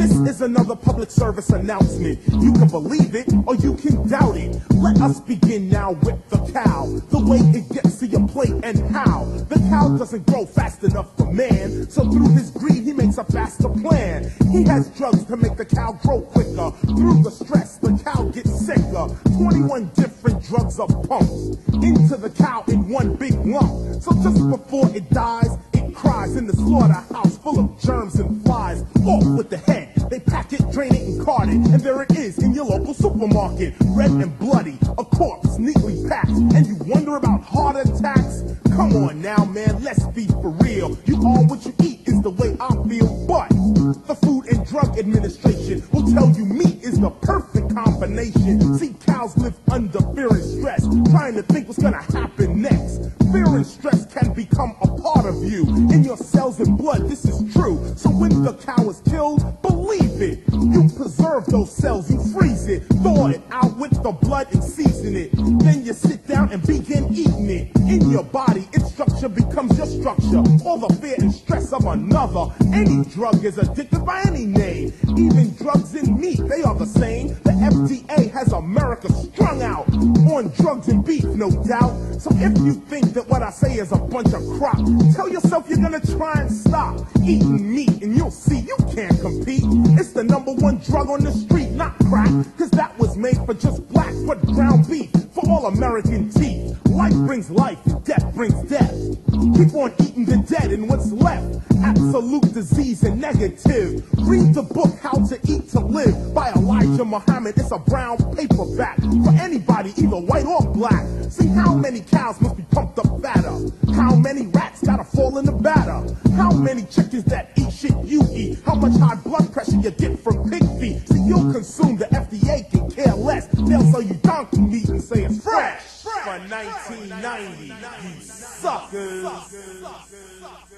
This is another public service announcement. You can believe it or you can doubt it. Let us begin now with the cow. The way it gets to your plate and how. The cow doesn't grow fast enough for man, so through his greed he makes a faster plan. He has drugs to make the cow grow quicker. Through the stress the cow gets sicker. 21 different drugs are pumped into the cow in one big lump. So just before it dies, it cries in the slaughterhouse full of germs and flies. Off with the head, they pack it, drain it, and cart it, and there it is in your local supermarket, red and bloody, a corpse neatly packed. And you wonder about heart attacks? Come on now, man, let's be for real. You are what you eat is the way I feel, but the Food and Drug Administration will tell you meat is the perfect combination. See, cows live under fear and stress, trying to think what's gonna happen next. Fear and stress can become a part of you, in your cells and blood, this is true. So when the cow is killed, believe it, you preserve those cells, you freeze it, thaw it out with the blood and season it. Then you sit down and begin eating it. In your body, its structure becomes your structure. All the fear and stress of another. Any drug is addictive by any name. Even drugs in meat, they are the same. The FDA has America strung out on drugs and beef, no doubt. So if you think that what I say is a bunch of crap, tell yourself you're gonna try and stop eating meat and you'll see you can't compete. It's the #1 drug on the street, not crack, cause that was made for just blacks, but ground beef for all American teeth. Life brings life, death brings death. Keep on eating the dead and what's left, absolute disease and negative. Read the book How to Eat to Live by Elijah Muhammad. It's a brown paperback for anybody, either white or black. See how many cows must be pumped up fatter, how many rats gotta fall in the batter, how many chickens that eat shit you eat, how much high blood pressure you get from pig feet. See, you'll consume, the FDA can care less. They'll sell you donkey meat and say it's fresh for 1990, you suckers.